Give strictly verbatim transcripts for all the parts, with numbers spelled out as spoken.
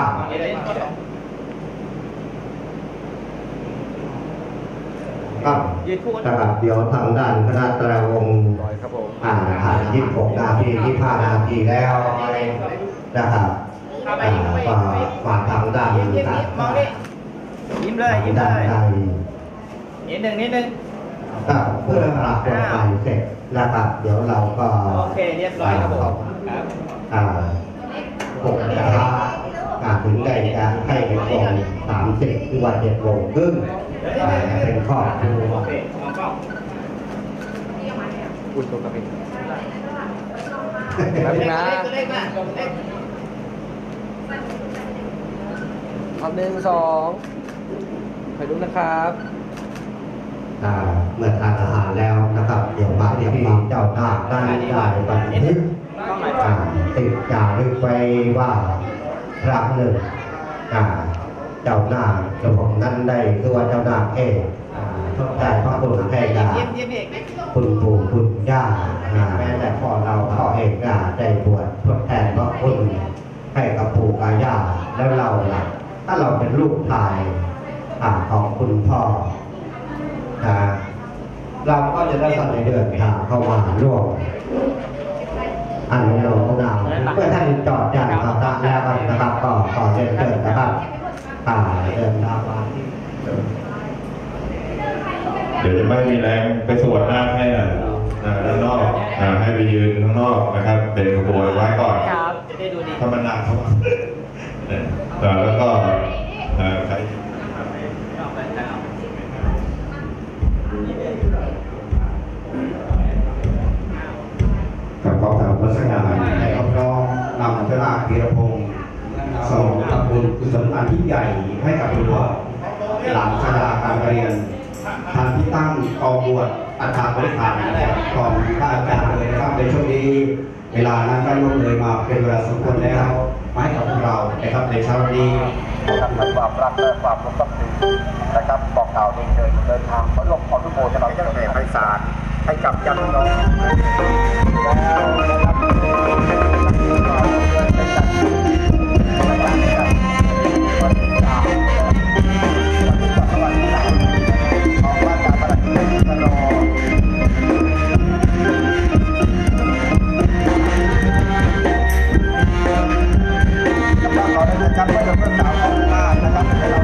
ครับนะครับเดี๋ยวทางด้านคณะตราวงอ่าผ่านยี่สิบหกนาทียี่สิบห้านาทีแล้วนะครับอ่ามาทางด้านนี้ยิ้มเลยยิ้มเลยนิดหนึ่งนิดหนึ่งครับเพื่อรับคนไปเสร็จนะครับเดี๋ยวเราก็โอเคเรียบร้อยครับผมอ่าหกนาทีการถึงได้การให้เป็นกองสามสิบคือวันเจ็ดโมงครึ่งเป็นข้อดูโอเคมองกล้องอุ้ยตัวกระเบนแบบนี้นะเอาหนึ่งสองไปดูนะครับเมื่อทานอาหารแล้วนะครับเดี๋ยวมาที่เจ้าหน้าได้ได้บันทึกติดจารึกไว้ว่าครั้งหนึ่งเจ้าหน้าหลวงนั้นได้ตัวเจ้าหน้าเอกทดแทนพระคุณให้กับคุณปู่คุณย่าแม้แต่พ่อเราพ่อเอกได้บวชทดแทนพระคุณให้กับปู่กับย่าแล้วเราล่ะถ้าเราเป็นลูกชายของคุณพ่อเราก็จะได้สั่งในเดือนทางเข้ามาร่วมอันนี้เราก็นำเพื่อท่านจอดอย่างต่างๆแล้วนะครับก็ขอเชิญเชิญนะครับอ่าเดินทางมาที่เดี๋ยวจะไม่มีแรงไปสวดหน้าให้นะด้านนอกให้ไปยืนข้างนอกนะครับเป็นขบวนไว้ก่อนถ้ามันหนักเขาแล้วก็ใครกับขอบคุณพระสง่าในคำร้องนำเจ้าหน้าพีรพงศ์สองทำบุญกุศลอันยิ่งใหญ่ให้กับคุณพ่อหลังชราการเรียนทางที่ตั้งกองบวชอาจารย์บริหารของพระอาจารย์เลยนะครับในช่วงนี้เวลานั้นก็ล่วงเลยมาเป็นเวลาสมควรแล้วมาให้กับพวกเรานะครับในเช้านี้นะครับความรักและความรู้สึกนะครับบอกกล่าวเดินเดินเดินทางขอลงขอทุกโมจะเราจะแผ่ไพศาลให้กับญาติน้องแล้วนะครับเป็นการวันที่สามวันที่สามวันที่สามของว่าการประดับตลอดนะครับเราได้จัดไว้เป็นเรื่องราวของชาตินะครับให้เรา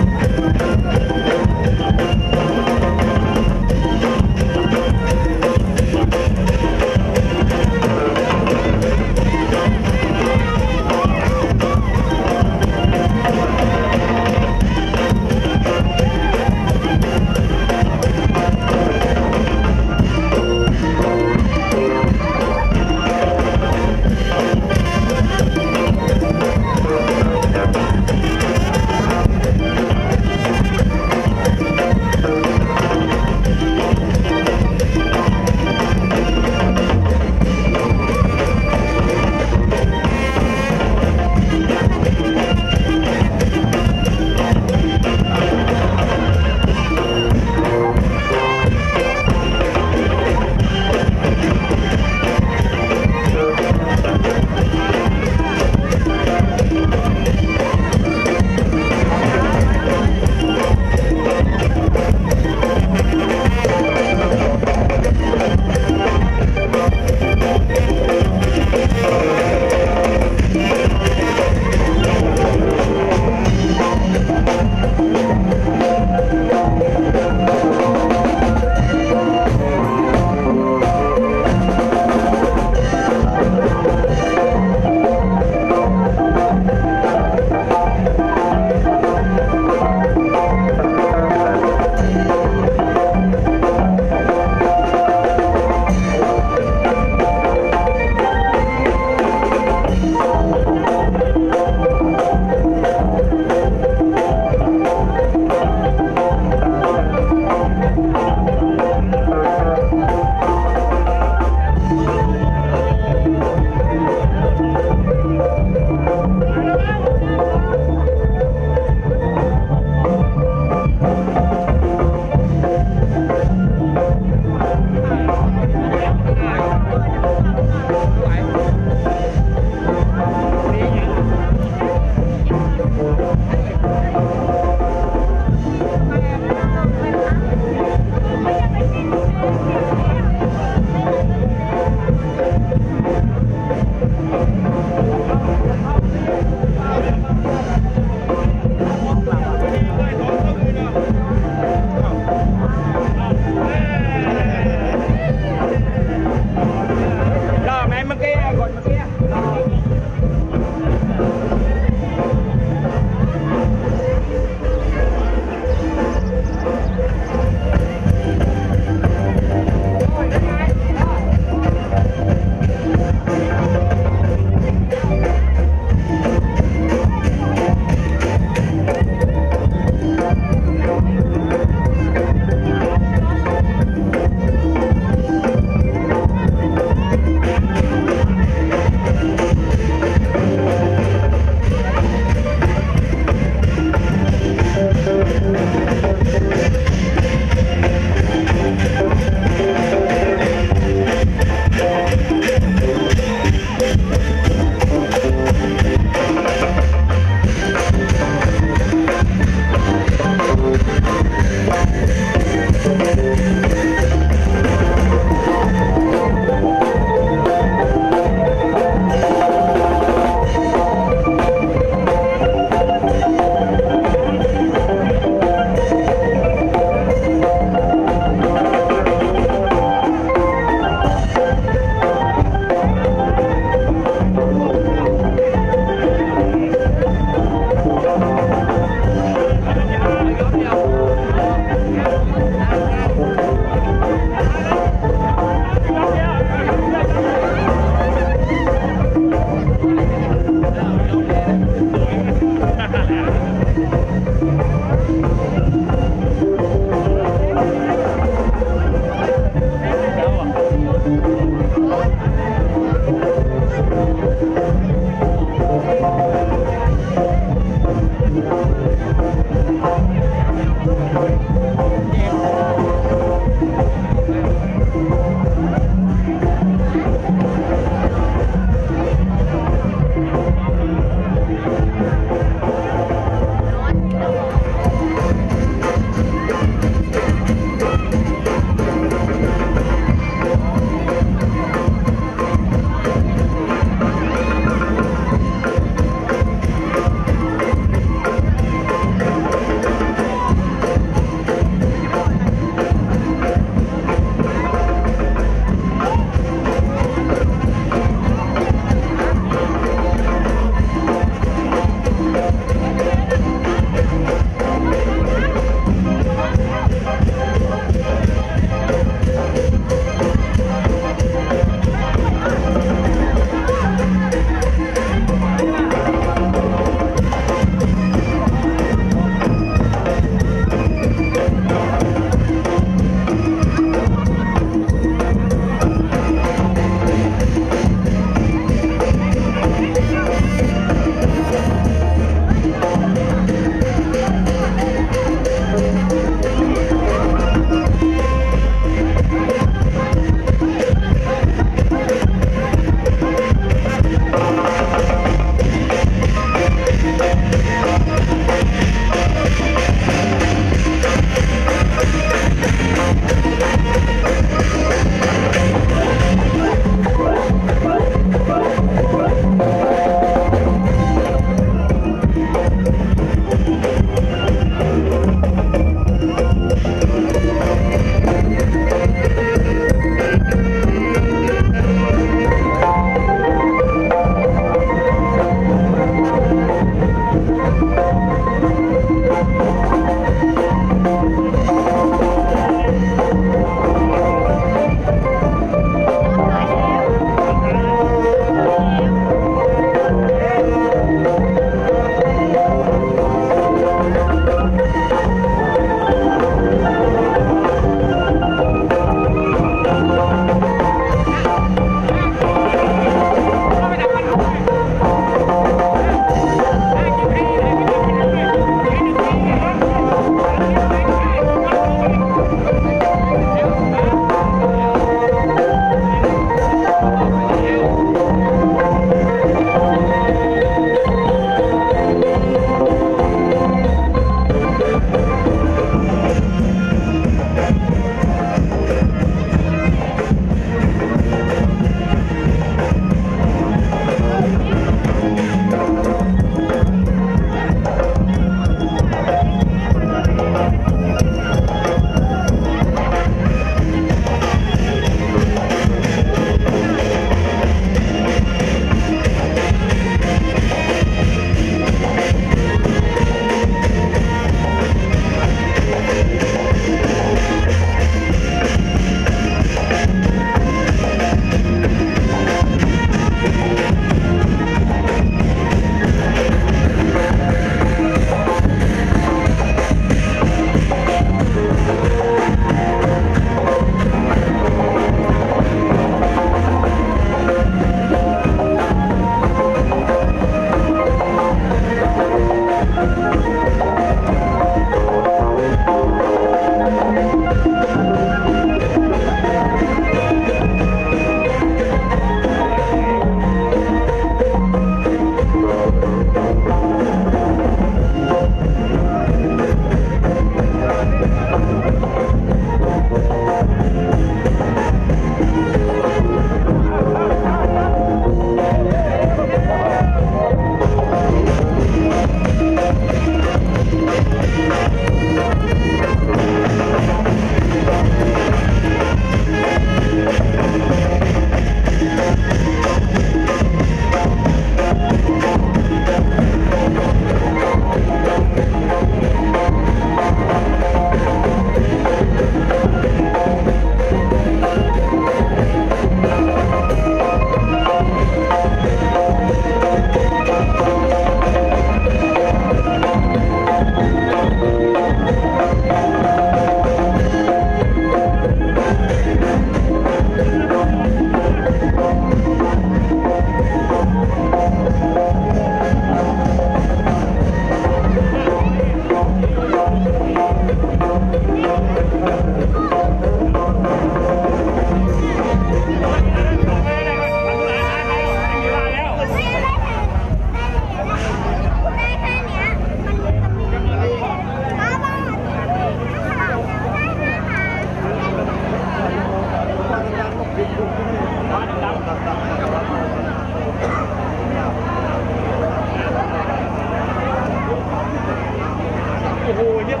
โอ้โหเนี่ย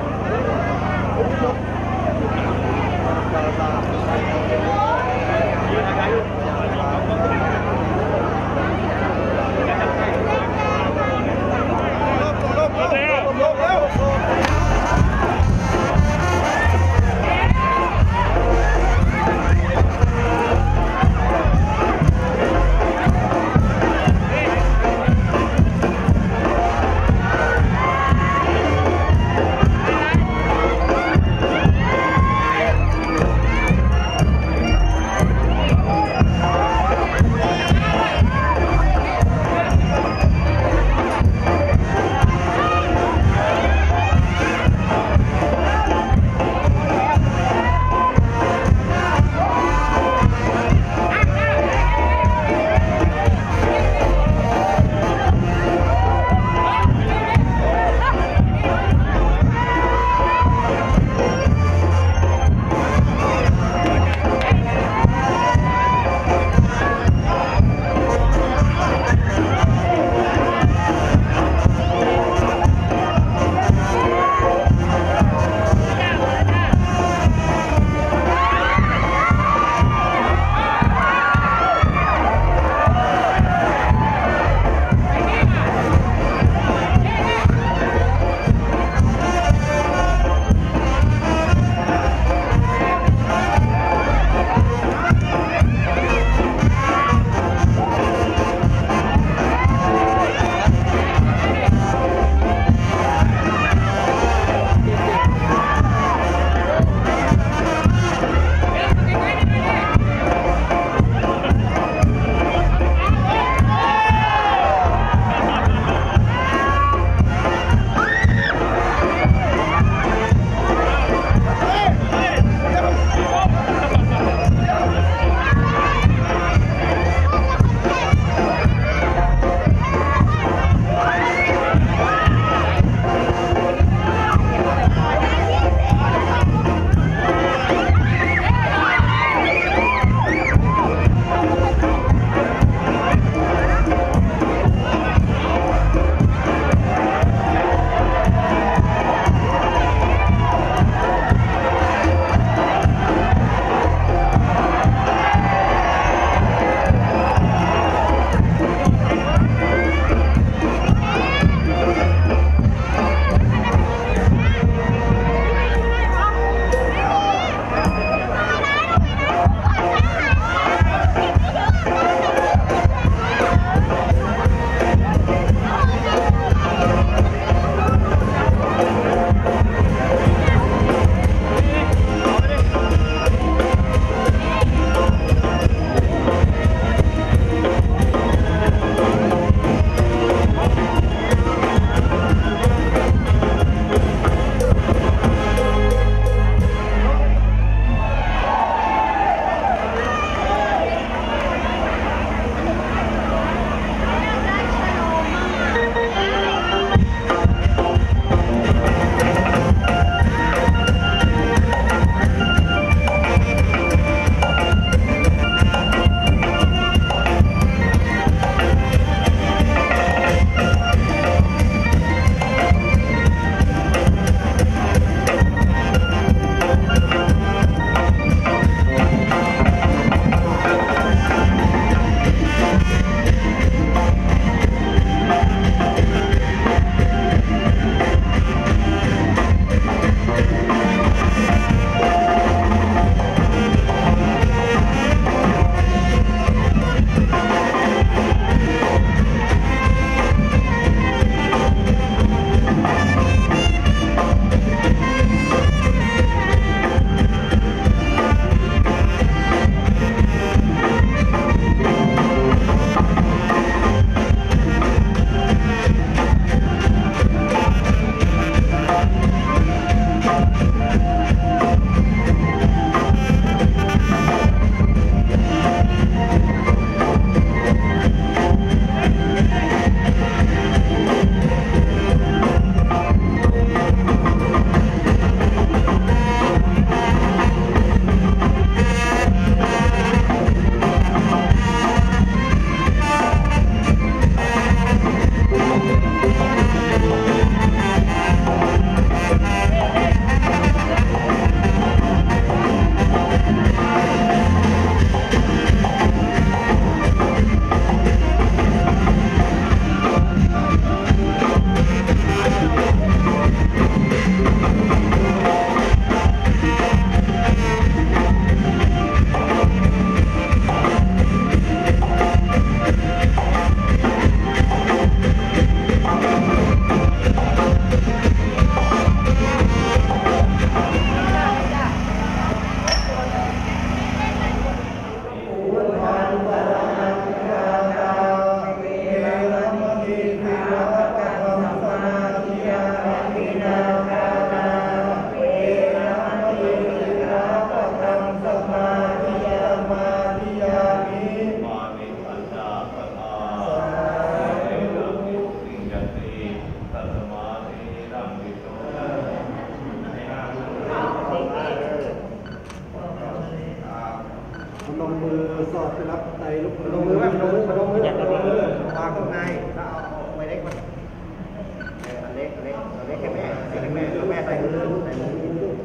สอดไปรับไตลุกลงมือไหมลงมือลงมือลงมือวางข้างในแล้วเอาเอาไว้เล็กมันอันเล็กอันเล็กอันเล็กให้แม่เล็กให้แม่แล้วแม่ใส่มือใส่มือ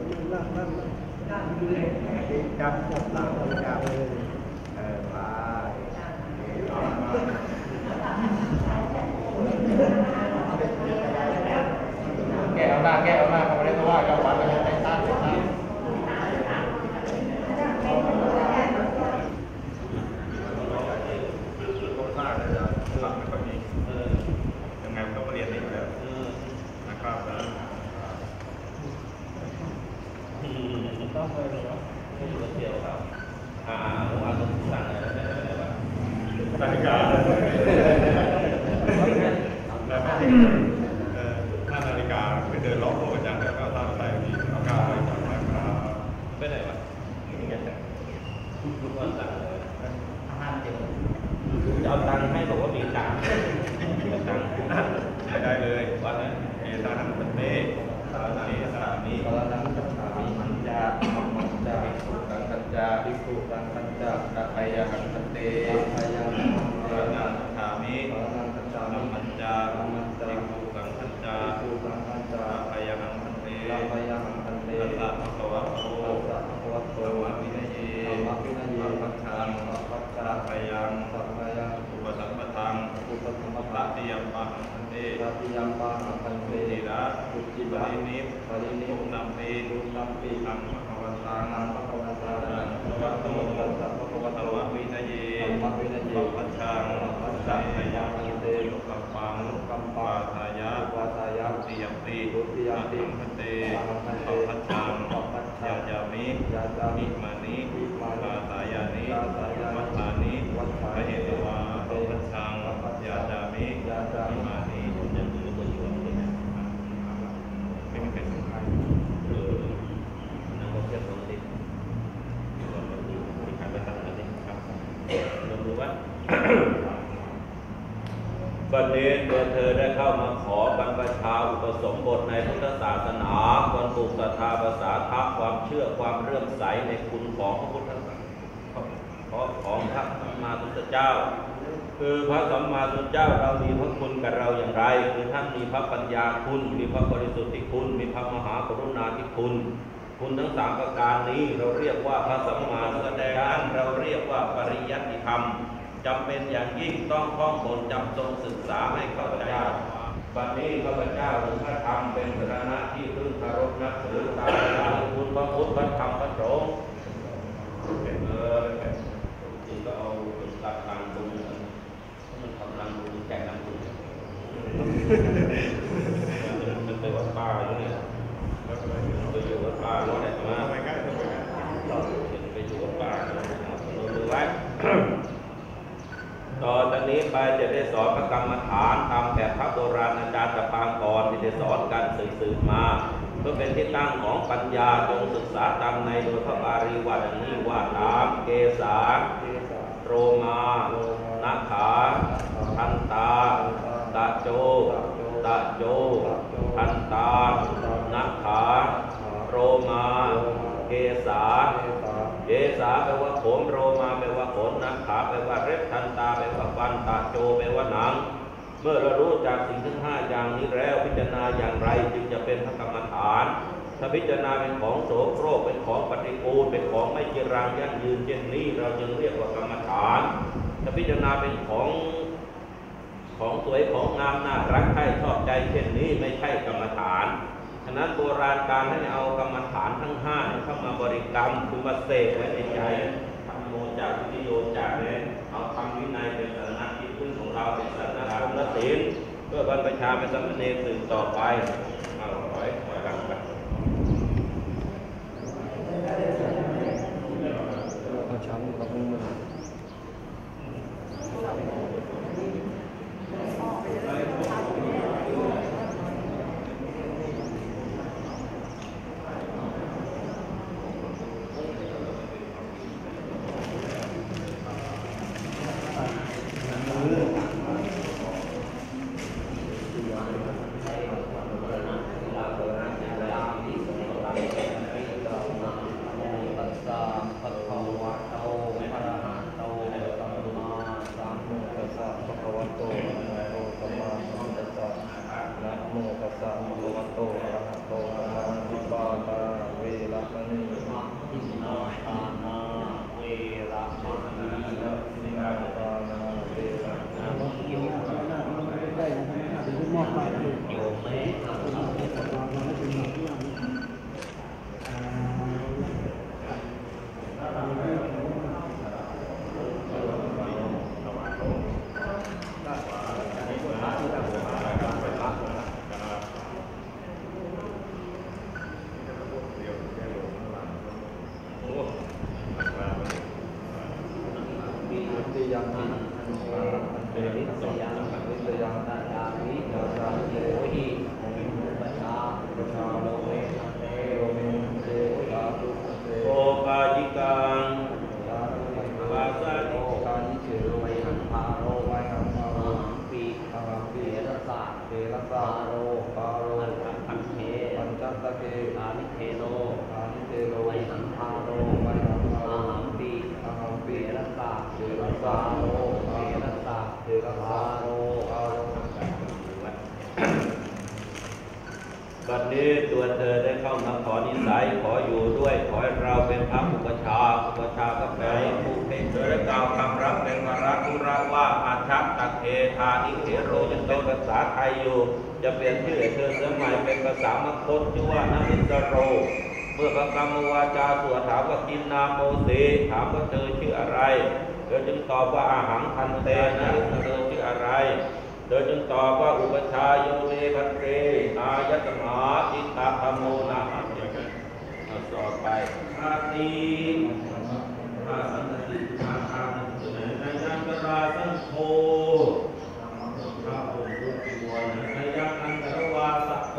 จับหลังจับเออไปแกเอาหน้าแกเอาหน้าเขาไม่ได้เพราะว่าเจ้าวัดมันไม่ตั้งไม่ตั้งยังไงมันต้องเรียนอีกแล้วนะครับต้องไปหรอไม่อยู่เดียวครับอ่าผมว่าต้องสั่งอะไรได้ไหมวะนาฬิกาแล้วเออถ้านาฬิกาไปเดินล้อมตัวจังแล้วก็ตั้งใจดีนาฬิกาไปจับนะครับไปไหนวะทุกวันสั่งเลยห้าเจ็ดจะเอาตังค์ให้บอกว่ามีตังค์ตังค์ไม่ได้เลยวันนั้นเอตานังเป็นเมฆสารนังสามีสารนังสามีมันจามันจาภิกษุตังคัญจาภิกษุตังคัญจากะไพยหังคันเตพยหังสารนังสามีสารนังสามีมันจามันจาภิกษุตังคัญจาภิกษุตังคัญจากะไพยหังคันเตพยหังคันเตสัพพะคะวะโตสัพพะคะวะโตธรรมวินัยธรรมวินัยปัจจังปัจจังพยังสัพพยังอุปสัมปทังอุปสัมปทะติยัมปังคันเตติยัมปังคันเตติระปุจิปรินิพปรินิพนัมปีตุนัมปีอังมะคะวันตังอังมะคะวันตังวัตโตตัสสะภะคะวะโตวินัยธรรมวินัยปัจจังปัจจังพยังคันเตลุกัมปังลุกัมปังวาทายะวาทายะติยัมปีติยัมปีคันเตปัจจังยาจามิยาจามิมานิมาตายานิวัฏฐานิวัฏฐานิเหตุวาปัจจังยาจามิยาจามิมานิยังมีคนอยู่เลยนะไม่มีเป็นสำคัญเออนั่งก็เทียบกันดิเราเราดูมีการไปตั้งกันดิครับเราดูว่าบัดนี้เมื่อเธอได้เข้ามาขอบรรพชาอุปสมบทในพุทธศาสนาควรปลูกศรัทธาภาษาทะความเชื่อความเลื่อมใสในคุณของพระพุทธศาสนาของพระสัมมาสัมพุทธเจ้าคือพระสัมมาสัมพุทธเจ้าเรามีพระคุณกับเราอย่างไรคือท่านมีพระปัญญาคุณมีพระบริสุทธิคุณมีพระมหากรุณาธิคุณคุณทั้งสามประการนี้เราเรียกว่าพระสัมมาสัมพุทธเจ้าเราเรียกว่าปริยัติธรรมจำเป็นอย่างยิ่งต้องท่องบทจำทรงศึกษาให้เข้าใจบัดนี้ข้าพเจ้าถึงพระธรรมเป็นสรณะที่พึ่งเคารพนับถือตามคุณพระพุทธพระธรรมพระสงฆ์เออจริงก็เอาหลักการบุญมันกำลังบุญแก่กันบุญมันไปวัดป่าอยู่เนี่ยไปอยู่วัดป่าแล้วเนี่ยมาไปอยู่วัดป่าเราดูไว้ต่อจากนี้ไปจะได้สอนพระกรรมฐานตามแบบพระโบราณอาจารย์ตะปางก่อนที่ได้สอนกันสืบๆมาเพื่อเป็นที่ตั้งของปัญญาจงศึกษาตามในโดยพระบาลีว่าอย่างนี้ว่าตามเกสาโรมานาขาทันตาตะโจตะโจทันตานาขาโรมาเกสาเกสาแปลว่าผมโรมาแปลว่าขนนาขาแปลว่าเล็บทันตาแปลว่าฟันตะโจแปลว่าหนังเมื่อเรารู้จากสิ่งทั้งห้าอย่างนี้แล้วพิจารณาอย่างไรจึงจะเป็นพระกรรมฐานถ้าพิจารณาเป็นของโสโครกเป็นของปฏิกูลเป็นของไม่จีรังยั่งยืนเช่นนี้เราจึงเรียกว่ากรรมฐานถ้าพิจารณาเป็นของของสวยของงามน่ารักใคร่ชอบใจเช่นนี้ไม่ใช่กรรมฐานฉะนั้นโบราณการให้เอากรรมฐานทั้งห้าเข้ามาบริกรรมคือมาเสกไว้ในใจทำโมจากวิโยจากเนี่ยเอาทำวินัยเป็นสารณะที่พึ่งของเราเป็นสารณะของนักศีลเพื่อบรรพชาเป็นสามเณรสืบต่อไปเอาไว้ไว้กันไปเอาช้ำกับมือยังมิอันเตวิสยังวิสยังตาตาวิตาตาเยโหิปัชชาปัชชาโลเมเตโลเมเตสาธุเตโอกาจิกังวาสาโอกาจิเชโรไวหังพาโรไวหังพาโรปีอาหังปีเรสะเตระสะโรปาโรปัญเทปัญจตะเกอานิเทโนอานิเทโนไวหังพาโรไวหังพาโรอาหังปีอาหังปีเรสะเตระสะโรเตระสะเตระสะโรปาโรบัดนี้ตัวเธอได้เข้ามาขอนิสัยขออยู่ด้วยขอให้เราเป็นพระอุปชาอุปชาก็แปลว่าผู้เป็นเธอได้กล่าวคำรับเป็นวาระธุระว่าอาชัตตะเคทานิเถโรยังเป็นภาษาไทยอยู่จะเปลี่ยนชื่อเธอเสมัยเป็นภาษามคตชื่อว่านามิสโรเมื่อพระกรรมวาจาสวดถามว่ากินนามโมสีถามว่าเธอชื่ออะไรเธอจึงตอบว่าอาหังพันเตนะเธอชื่ออะไรโดยจึงตอบว่าอุปชาโยเมพันเตอายตมาอิตาธรรมโมนาอันเดียวกันต่อไปอาทิอาสันติอาคาในยันตราสังโฆพระองค์ผู้ป่วยในยันอันตรวาสโก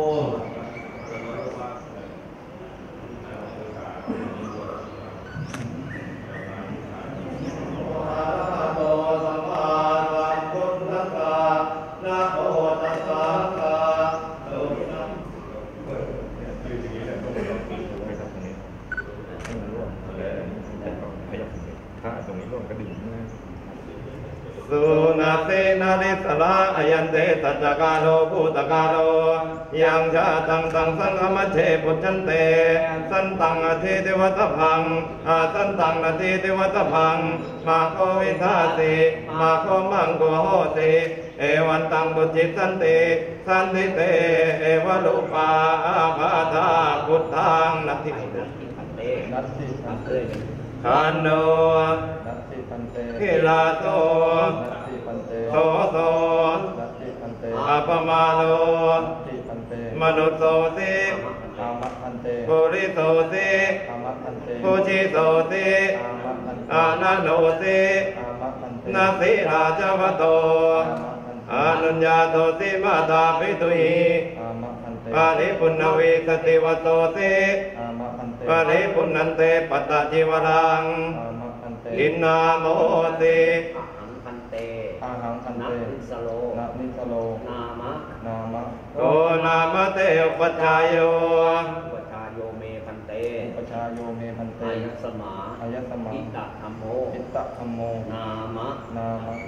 สุนาเตนาริสลาอายันเตตัจจกาโลภูตกาโลยังชาตังตังสังฆมัจเฉปุจจันเตสันตังอธิเทวตพังอาสันตังอธิเทวตพังมาโควิทาติมาโคมังโกโหติเอวันตังบุจิสันติสันติเตเอวลุปาอาภาธาพุทธังนัตถิพันเตนัตถิพันเตขันโนนัตถิพันเตกิลาโตนัตถิพันเตโสโสนัตถิพันเตอัปมาโนนัตถิพันเตมนุสโสติอามัตพันเตปุริโสติอามัตพันเตปุจิโสติอามัตพันเตอานันโนติอามัตพันเตนาสิราชวโตอานุญญาโตติมาตาปิตุหิปาริปุณณเวสติวโตติปาริปุณณันเตปัตตจิวรังอินนาโมติอาหังพันเตอาหังพันเตนะนิสโลนะนิสโลนามะนามะโกนามะเตอุปชายโยอุปชายโยเมพันเตอุปชายโยเมพันเตอายัสมาอายัสมาอิตะธัมโมอิตะธัมโมนามะนามะ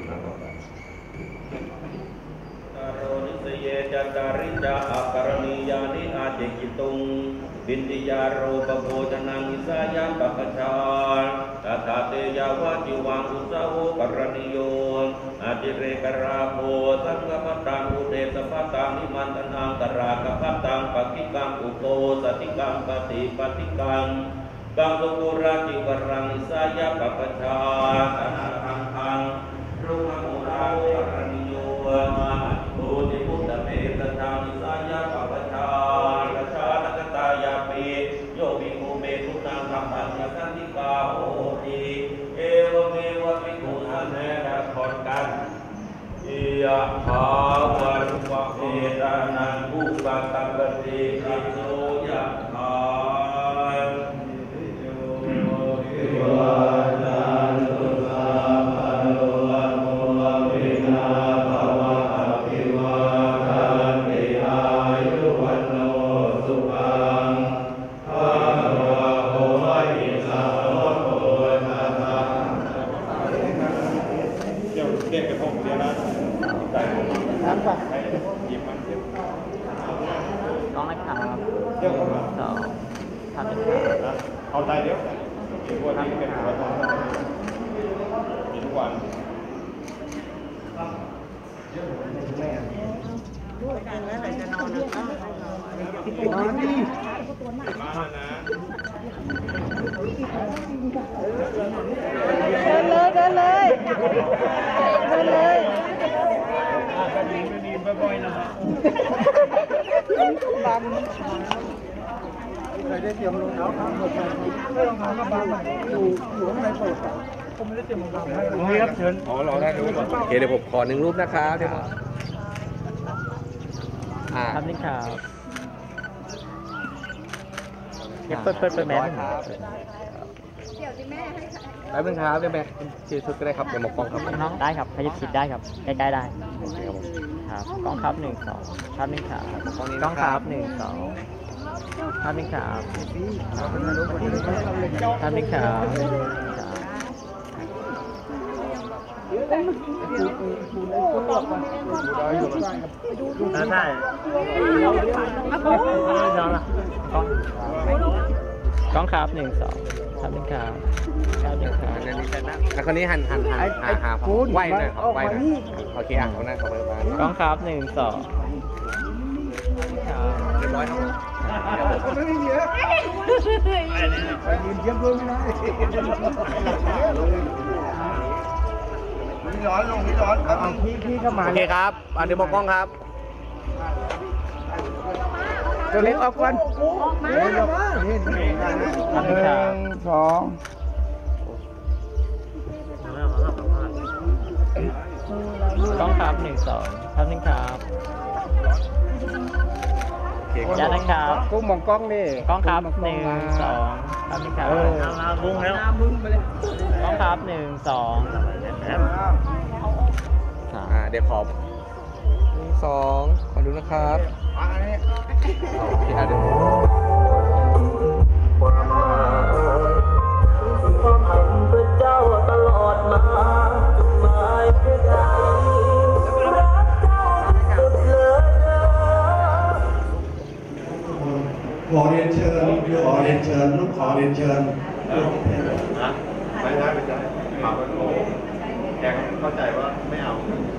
โรนิสเยจันดาริจาอาการณียานิอาเจกิตุงบินติยาโรปโภชนังอิสายามปะกชาตถาเตยาวาจิวังอุสาวการณิโยอาจิเรกราโภสังฆปัตตังอุเดสปัตตังนิมันตนังกรากปัตตังปกิกังอุโกสติกังปฏิปฏิกังกังสุกุราจิวรังอิสายามปะกชาตนาทังทังรูปมุราการณิโยมาโอติพุทธเมตตังอิสายามปะชาราชานกตายาปีโยมิโมเมตุตังธรรมังสันติกาโหติเอวเมวะภิกขุสันเนนะขอนกันยะภาวันวะเอตานังอุปกัปปติกิโสยะภาต้องนะครับเดี๋ยวเข้ามาต่อทำเป็นนะเอาใจเดี๋ยวเดี๋ยววันนี้เป็นวันทองมีทุกวันมานี่มานะเดินเลยเดินเลยเดินเลยบ่อยๆนะครับบังเคยได้เตรียมรองเท้าครับไม่รองเท้าก็บางใหม่อยู่อยู่ข้างในโปรดโอเคครับเชิญอ๋อเราได้ดูก่อนโอเคเดี๋ยวผมขอหนึ่งรูปนะครับเดี๋ยวผมอ่าครับนี่ครับเดี๋ยวเปิดเปิดเปิดแมสครับแป๊บนึงครับเดี๋ยวแม่ชื่อชุดก็ได้ครับเดี๋ยวหมกกล้องครับน้องได้ครับขยับชิดได้ครับใกล้ๆได้โอเคครับผมครับกล้องครับหนึ่งสองครับหนึ่งครับกล้องนี้กล้องนะคครัรับบ หนึ่งสองครับหนึ่งครับครับหนึ่งครับใช่ย้อนละกล้องกล้องครับหนึ่งสองครับหนึ่งครับครับหนึ่งครับอันนี้ใช่นะอ่ะคนนี้หันหันหันหาหาผมไหวหน่อยครับไหวหน่อยโอเคอ่ะเขาหน้าเขาไปบ้านกล้องครับหนึ่งสองครับเรียบร้อยครับร้อนลงนี่ร้อนครับพี่พี่เข้ามาโอเคครับอ่ะเดี๋ยวหมกกล้องครับตัวเล็กออกก่อนมาหนึ่งสองกล้องครับหนึ่งสองครับหนึ่งครับโอเคครับยัดนะครับกูมองกล้องดิกล้องครับหนึ่งสองครับหนึ่งครับบุ้งแล้วกล้องครับหนึ่งสองครับอ่าเดี๋ยวขอหนึ่งสองขอดูนะครับโอเคอ่ะเดี๋ยวขอเรียนเชิญขอเรียนเชิญลูกขอเรียนเชิญไม่ได้ไม่ได้ถามว่าโอ้แกเข้าใจว่าไม่เอา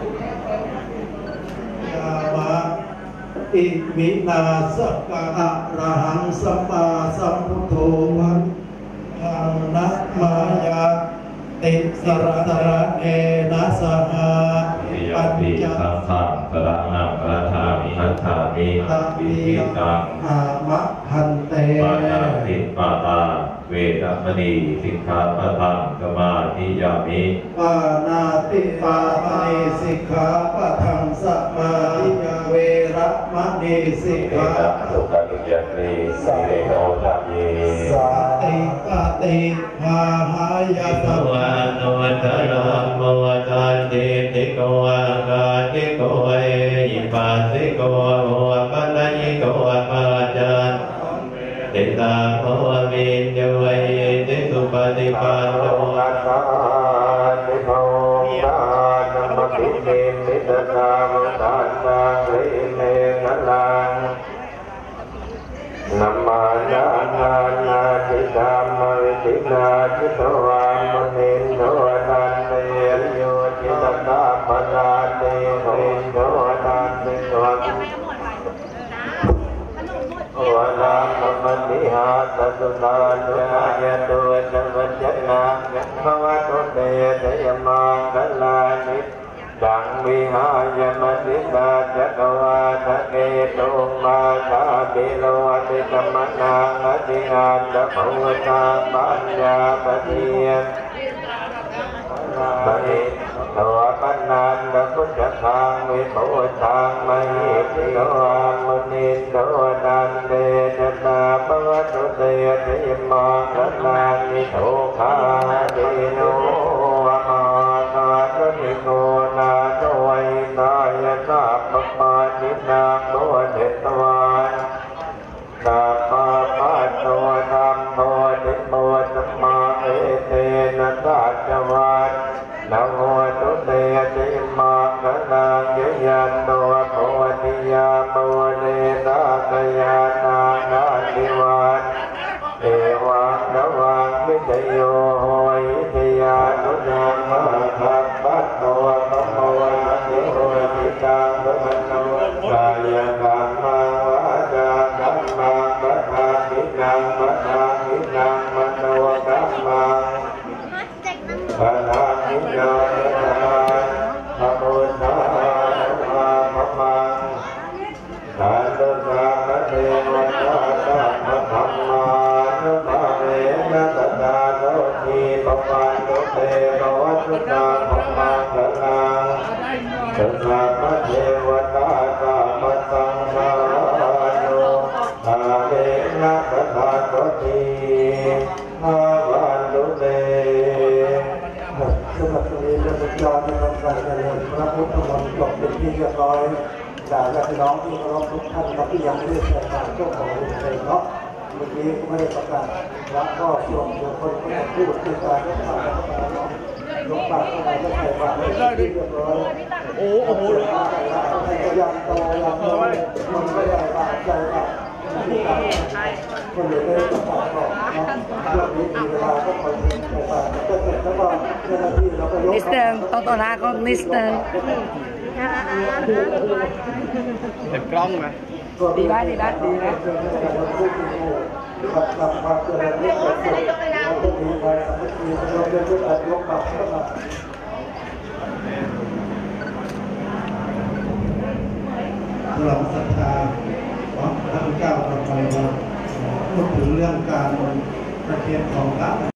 ยามะอิมินาสกะอะระหังสัมมาสัมพุทโธพันธังนะมายาติสระสระเนนะสหาปิยปัญปิจสังขังสระนังพระธามิหัตถามิตะวิมีธิตังอามะพันเตปานาติปาตาเวทมณีสิกขาปะทังสมาธิยามิปานาติปาตานิสิกขาปะทังสมาธิยาเวระมะนีสิกเอขาตังสุขังยันติสิเรโนทามิสาติปาติภาหายาตวะโนตระโมทันติติโกอาคาติโกเอหิปัสสิโกโหปัญญิโกปัจจันติตาโมวินโยเอติสุปฏิปันโนอาคาติโภตานมติเมติตตามุตตานาเรเมนะลังนัมมานานานาทิตามวิตินาทิตวามนินโนตันเตยโยจิตตาปนาเตหินโนตันเตวันวะลามมติหาตสุตานุญาตุจัมวัจนะภวตุเตเตยมังคลานิดังวิหายมติตาจักวาทะเกตุมาคาบิโลติกมนาอธิอาตภวตาปัญญาปเทียปณิทวปันนันตพุทธทางวิโภทางมหิติโลอามุนินโตนันเตชะตาปวัตตุเตเตยมังคลานิโทคาติโนอาคาตนิโกนาโตวิตายะนาปมานินาโตเทตวานตาปาปัสโตธัมโมติโมสัมมาเอเตนะสัจวัตนะโมตุเตติมังคลังยยันโตโพธิยาโมเนนะกยานานาติวัตเอวังนะวังวิจโยโหยิทยานุนังมะคัปปัตโตโตโมนะติโหติตังพระโนกายกัมมังวาจากัมมังปะทานินังปะทานินังมโนกัมมังปะทานินังสัพพะเทวตาสามัสสังฆานุอาเวนะตถาคติอาวันตุเตสำหรับตรงนี้พระพุทธเจ้าได้ทำการเจริญพระพุทธมนต์จบเป็นที่เรียบร้อยจากญาติน้องที่เคารพทุกท่านครับที่ยังไม่ได้แสดงเจ้าของเพลงเนาะเมื่อกี้ก็ไม่ได้ประกาศแล้วก็ส่วนบุคคลที่พูดในการยกปากยกปากเข้าไปก็ใส่ปากไม่ได้เรียบร้อยโอ้โหยังโตยังโตมันไม่ได้ปากใจปากคนเลยไม่ได้ประกาศบอกเรื่องนี้มีเวลาก็คอยใส่ปากก็เสร็จแล้วก็เจ้าหน้าที่เราก็ยกนิดนึงต้องต่อหน้าก็นิดนึงเป็นกล้องไหมดีได้ดีได้ดีนะกับกับความเจริญที่เกิดขึ้นแล้วก็มีไปมีเราเดินด้วยการยกปากเข้ามาเราศรัทธาของพระพุทธเจ้าต่อไปว่าพูดถึงเรื่องการประเคนของพระ